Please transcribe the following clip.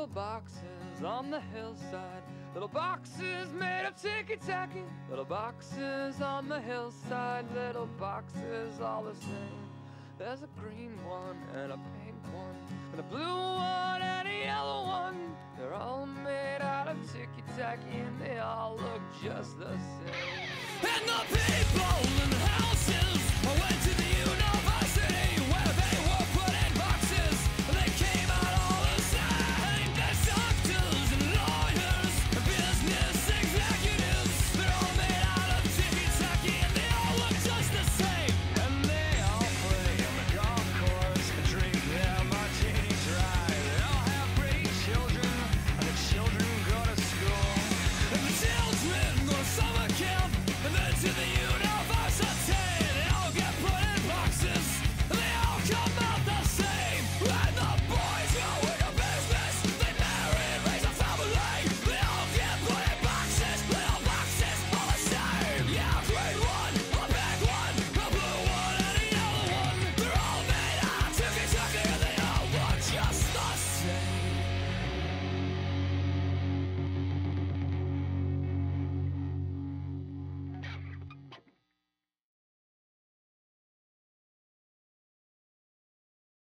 boxes on the hillside, little boxes made of ticky-tacky, little boxes on the hillside, little boxes all the same. There's a green one and a pink one and a blue one and a yellow one. They're all made out of ticky-tacky and they all look just the same. And the people in the houses went to the